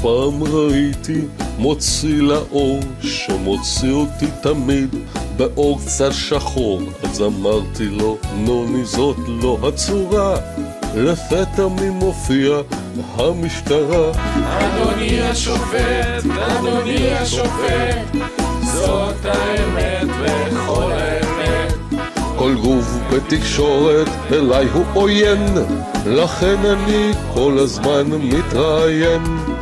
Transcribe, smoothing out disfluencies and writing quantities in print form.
פעם ראיתי מוציא לאור שמוציא אותי תמיד באור קצת שחור, אז אמרתי לו, נוני זאת לא הצורה. לפתע מי מופיע? המשטרה. אדוני השופט, אדוני השופט, זאת האמת וכל האמת. כל גוף בתקשורת אליי הוא עוין, לכן אני כל הזמן מתראיין.